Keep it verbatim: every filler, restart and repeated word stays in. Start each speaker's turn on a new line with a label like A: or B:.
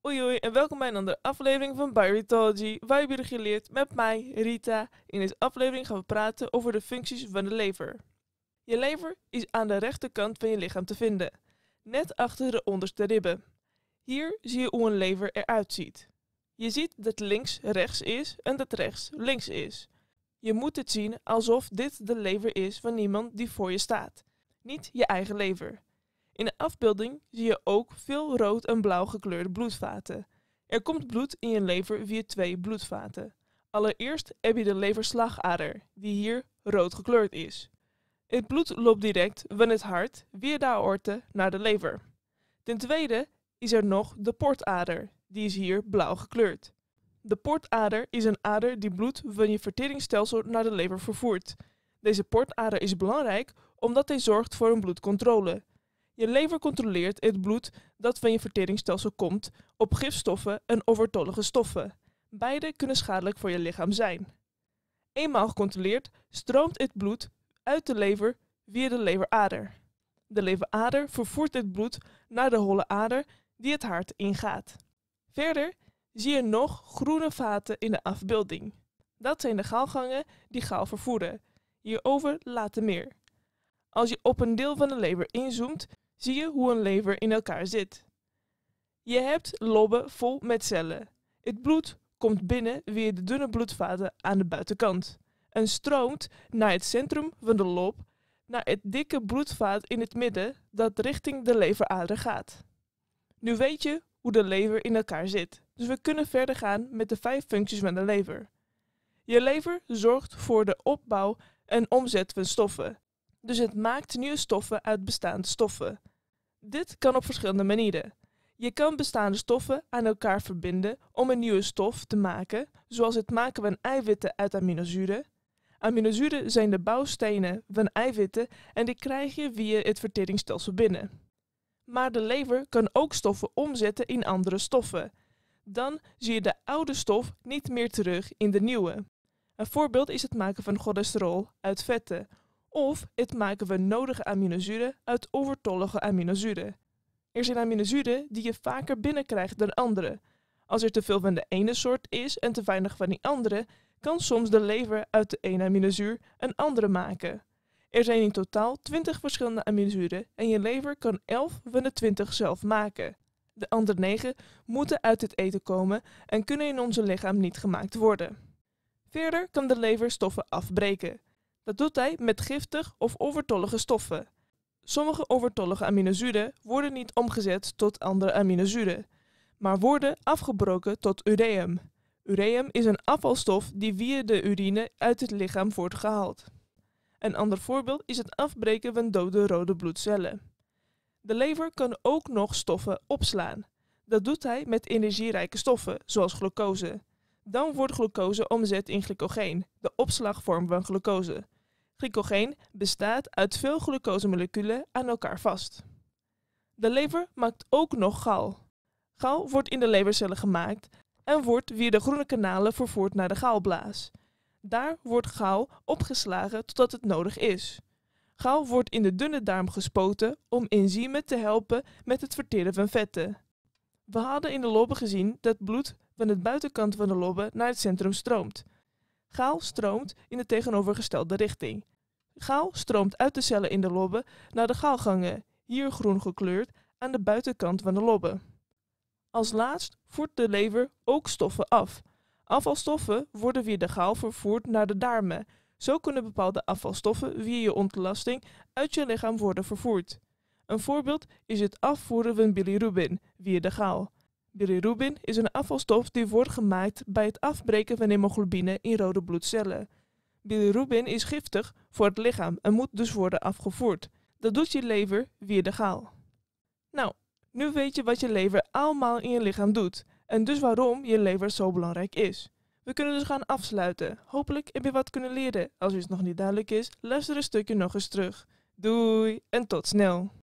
A: Hoi hoi en welkom bij een andere aflevering van Bioretology, waar je biologie leert met mij, Rita. In deze aflevering gaan we praten over de functies van de lever. Je lever is aan de rechterkant van je lichaam te vinden, net achter de onderste ribben. Hier zie je hoe een lever eruit ziet. Je ziet dat links rechts is en dat rechts links is. Je moet het zien alsof dit de lever is van iemand die voor je staat, niet je eigen lever. In de afbeelding zie je ook veel rood en blauw gekleurde bloedvaten. Er komt bloed in je lever via twee bloedvaten. Allereerst heb je de leverslagader, die hier rood gekleurd is. Het bloed loopt direct van het hart via de aorte naar de lever. Ten tweede is er nog de portader, die is hier blauw gekleurd. De portader is een ader die bloed van je verteringsstelsel naar de lever vervoert. Deze portader is belangrijk omdat hij zorgt voor een bloedcontrole. Je lever controleert het bloed dat van je verteringsstelsel komt op gifstoffen en overtollige stoffen. Beide kunnen schadelijk voor je lichaam zijn. Eenmaal gecontroleerd stroomt het bloed uit de lever via de leverader. De leverader vervoert het bloed naar de holle ader die het hart ingaat. Verder zie je nog groene vaten in de afbeelding. Dat zijn de galgangen die gal vervoeren. Hierover later meer. Als je op een deel van de lever inzoomt, zie je hoe een lever in elkaar zit. Je hebt lobben vol met cellen. Het bloed komt binnen via de dunne bloedvaten aan de buitenkant en stroomt naar het centrum van de lob, naar het dikke bloedvaat in het midden dat richting de leverader gaat. Nu weet je hoe de lever in elkaar zit, dus we kunnen verder gaan met de vijf functies van de lever. Je lever zorgt voor de opbouw en omzet van stoffen. Dus het maakt nieuwe stoffen uit bestaande stoffen. Dit kan op verschillende manieren. Je kan bestaande stoffen aan elkaar verbinden om een nieuwe stof te maken, zoals het maken van eiwitten uit aminozuren. Aminozuren zijn de bouwstenen van eiwitten en die krijg je via het verteringsstelsel binnen. Maar de lever kan ook stoffen omzetten in andere stoffen. Dan zie je de oude stof niet meer terug in de nieuwe. Een voorbeeld is het maken van cholesterol uit vetten, of het maken van nodige aminozuren uit overtollige aminozuren. Er zijn aminozuren die je vaker binnenkrijgt dan andere. Als er te veel van de ene soort is en te weinig van die andere, kan soms de lever uit de ene aminozuur een andere maken. Er zijn in totaal twintig verschillende aminozuren en je lever kan elf van de twintig zelf maken. De andere negen moeten uit het eten komen en kunnen in onze lichaam niet gemaakt worden. Verder kan de lever stoffen afbreken. Dat doet hij met giftig of overtollige stoffen. Sommige overtollige aminozuren worden niet omgezet tot andere aminozuren, maar worden afgebroken tot ureum. Ureum is een afvalstof die via de urine uit het lichaam wordt gehaald. Een ander voorbeeld is het afbreken van dode rode bloedcellen. De lever kan ook nog stoffen opslaan. Dat doet hij met energierijke stoffen, zoals glucose. Dan wordt glucose omzet in glycogeen, de opslagvorm van glucose. Glycogeen bestaat uit veel glucosemoleculen aan elkaar vast. De lever maakt ook nog gal. Gal wordt in de levercellen gemaakt en wordt via de groene kanalen vervoerd naar de galblaas. Daar wordt gal opgeslagen totdat het nodig is. Gal wordt in de dunne darm gespoten om enzymen te helpen met het verteren van vetten. We hadden in de lobben gezien dat bloed van de buitenkant van de lobben naar het centrum stroomt. Gal stroomt in de tegenovergestelde richting. Gal stroomt uit de cellen in de lobben naar de galgangen, hier groen gekleurd, aan de buitenkant van de lobben. Als laatst voert de lever ook stoffen af. Afvalstoffen worden via de gal vervoerd naar de darmen. Zo kunnen bepaalde afvalstoffen via je ontlasting uit je lichaam worden vervoerd. Een voorbeeld is het afvoeren van bilirubin via de gal. Bilirubin is een afvalstof die wordt gemaakt bij het afbreken van hemoglobine in rode bloedcellen. Bilirubin is giftig voor het lichaam en moet dus worden afgevoerd. Dat doet je lever via de gal. Nou, nu weet je wat je lever allemaal in je lichaam doet en dus waarom je lever zo belangrijk is. We kunnen dus gaan afsluiten. Hopelijk heb je wat kunnen leren. Als iets nog niet duidelijk is, luister een stukje nog eens terug. Doei en tot snel!